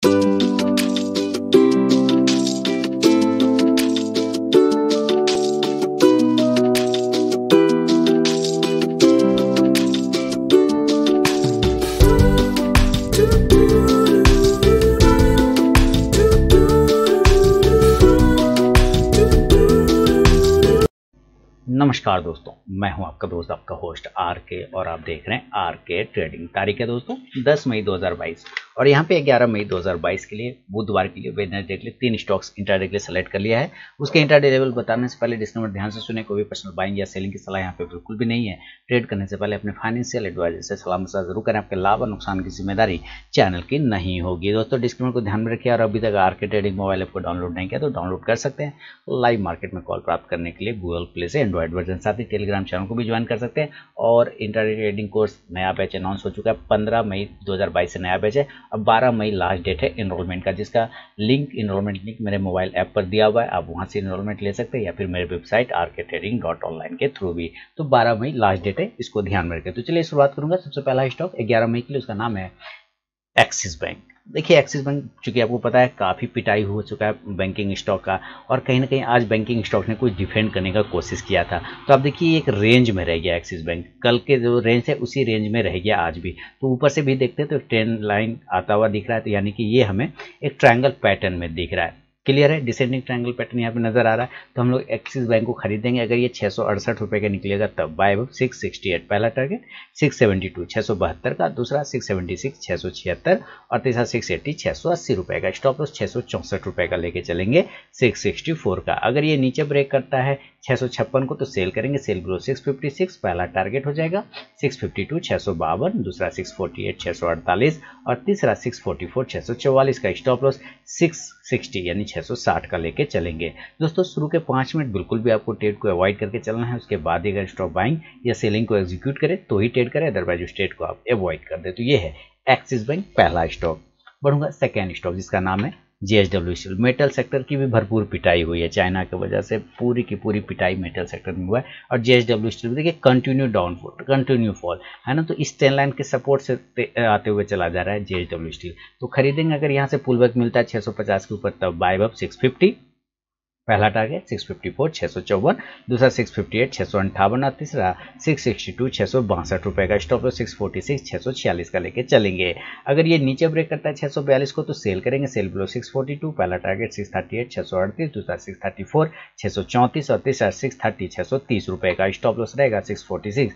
नमस्कार दोस्तों, मैं हूं आपका दोस्त, आपका होस्ट आर के, और आप देख रहे हैं आर के ट्रेडिंग। तारीख है दोस्तों 10 मई 2022 और यहां पे 11 मई 2022 के लिए बुधवार के लिए वेडनेसडे के लिए 3 स्टॉक्स इंट्राडे के लिए सेलेक्ट कर लिया है। उसके इंट्राडे लेवल बताने से पहले डिस्क्लेमर ध्यान से सुने। कोई भी पर्सनल बाइंग या सेलिंग की सलाह यहाँ पे बिल्कुल भी नहीं है। ट्रेड करने से पहले अपने फाइनेंशियल एडवाइजर से सलाह मशवरा जरूर करें। आपके लाभ और नुकसान की जिम्मेदारी चैनल की नहीं होगी। दोस्तों डिस्क्लेमर को ध्यान में रखिए, और अभी तक R K trading mobile app को डाउनलोड नहीं किया तो डाउनलोड कर सकते हैं। लाइव मार्केट में कॉल प्राप्त करने के लिए गूगल प्ले से एंड्रॉइड वर्जन, साथ ही टेलीग्राम चैनल को भी ज्वाइन कर सकते हैं। और इंट्राडे ट्रेडिंग कोर्स नया बैच अनाउंस हो चुका है। 15 मई 2022 से नया बैच है। अब 12 मई लास्ट डेट है एनरोलमेंट का, जिसका इनरोलमेंट लिंक मेरे मोबाइल ऐप पर दिया हुआ है। आप वहां से इनरोलमेंट ले सकते हैं या फिर मेरे वेबसाइट rktrading.online के थ्रू भी। तो 12 मई लास्ट डेट है, इसको ध्यान में रखें। तो चलिए शुरुआत करूंगा। सबसे पहला स्टॉक 11 मई के लिए, उसका नाम है एक्सिस बैंक। देखिए एक्सिस बैंक, चूंकि आपको पता है काफ़ी पिटाई हो चुका है बैंकिंग स्टॉक का, और कहीं ना कहीं आज बैंकिंग स्टॉक ने कुछ डिफेंड करने का कोशिश किया था। तो आप देखिए एक रेंज में रह गया एक्सिस बैंक। कल के जो रेंज है उसी रेंज में रह गया आज भी। तो ऊपर से भी देखते हैं तो ट्रेंड लाइन आता हुआ दिख रहा है, तो यानी कि ये हमें एक ट्रायंगल पैटर्न में दिख रहा है। क्लियर है, डिसेंडिंग ट्रायंगल पैटर्न यहाँ पे नजर आ रहा है। तो हम लोग एक्सिस बैंक को खरीदेंगे। अगर ये 668 रुपये का निकलेगा तब बाय 668 पहला टारगेट, 672 672 का, दूसरा 676 676 और तीसरा 680 680 रुपये का। स्टॉप लॉस 664 रुपये का लेके चलेंगे 664 का। अगर ये नीचे ब्रेक करता है 656 को तो सेल करेंगे। सेल ग्रो 656 पहला टारगेट हो जाएगा, 652 652, दूसरा 648 648 और तीसरा 644 644 का। स्टॉप लॉस 660 यानी 660 का लेके चलेंगे। दोस्तों शुरू के 5 मिनट बिल्कुल भी आपको ट्रेड को अवॉइड करके चलना है। उसके बाद अगर स्टॉप बाइंग या सेलिंग को एग्जीक्यूट करे तो ही ट्रेड करें, अदरवाइज उस ट्रेड को आप अवॉइड कर दे। तो ये है एक्सिस बैंक पहला स्टॉक। बढ़ूंगा सेकेंड स्टॉक, जिसका नाम है JSW स्टील। मेटल सेक्टर की भी भरपूर पिटाई हुई है चाइना की वजह से, पूरी की पूरी पिटाई मेटल सेक्टर में हुआ है। और JSW स्टील देखिए कंटिन्यू डाउनफॉल, कंटिन्यू फॉल है ना। तो इस ट्रेंड लाइन के सपोर्ट से आते हुए चला जा रहा है JSW स्टील। तो खरीदेंगे। अगर यहाँ से पुल बैक मिलता है 650 के ऊपर तब बाय अप 650 पहला टारगेट, 654 654, दूसरा 658 658 और तीसरा 662 662 रुपए का। स्टॉप लॉस 646 646 का लेके चलेंगे। अगर ये नीचे ब्रेक करता है 642 को तो सेल करेंगे। सेल बिलो 642 पहला टारगेट, 638 638, दूसरा 634 634 और तीसरा 630 630 रुपए का। स्टॉप लॉस रहेगा 646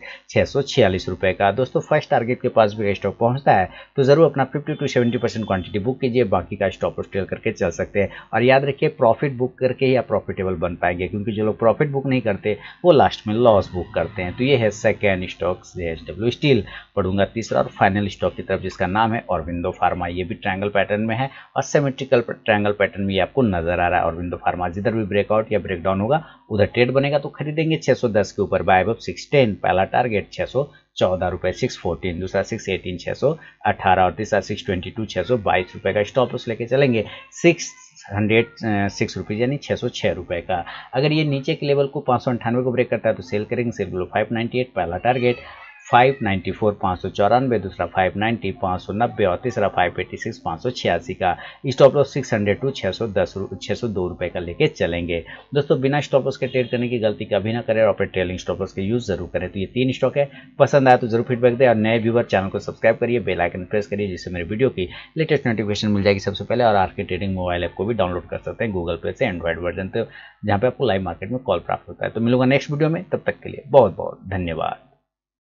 646 रुपए का। दोस्तों फर्स्ट टारगेट के पास भी स्टॉक पहुंचता है तो जरूर अपना 50 to 70% क्वांटिटी बुक कीजिए, बाकी का स्टॉप लॉस ट्रेल करके चल सकते हैं। और याद रखिए प्रॉफिट बुक करके प्रॉफिटेबल बन पाएंगे, क्योंकि जो लोग प्रॉफिट बुक नहीं करते वो लास्ट में लॉस बुक करते हैं। तो ये है सेकेंड स्टॉक JSW स्टील। पढ़ूंगा तीसरा और फाइनल स्टॉक की तरफ, जिसका नाम है ऑरबिंदो फार्मा। ये भी ट्रायंगल पैटर्न में है और सिमेट्रिकल ट्रायंगल पैटर्न में ये आपको नजर आ रहा है। ऑरबिंदो फार्मा जिधर भी ब्रेकआउट या ब्रेकडाउन होगा उधर ट्रेड बनेगा तो खरीदेंगे। 610 के ऊपर बाय अप 610 पहला टारगेट, 614 रुपए 614, दूसरा 618 618 और तीसरा 622 622 रुपए का। स्टॉप लॉस लेके चलेंगे 606 रुपीज़ यानी 606 रुपए का। अगर ये नीचे के लेवल को 598 को ब्रेक करता है तो सेल करेंगे। सेल बिलो 598 पहला टारगेट, 594 594, दूसरा 590 590 और तीसरा 586 586 का। स्टॉप लॉस 602 602 रुपए का लेके चलेंगे। दोस्तों बिना स्टॉप लॉस के ट्रेड करने की गलती कभी ना करें और अपने ट्रेलिंग स्टॉप लॉस के यूज जरूर करें। तो ये 3 स्टॉक है, पसंद आया तो जरूर फीडबैक दें। और नए व्यूवर चैनल को सब्सक्राइब करिए, बेल आइकन प्रेस करिए, जिससे मेरे वीडियो की लेटेस्ट नोटिफिकेशन मिल जाएगी सबसे पहले। और are K trading mobile app को भी डाउनलोड कर सकते हैं गूगल पे से एंड्रॉइड वर्जन, तो जहाँ पे आपको लाइव मार्केट में कॉल प्राप्त होता है। तो मिलूंगा नेक्स्ट वीडियो में, तब तक के लिए बहुत बहुत धन्यवाद।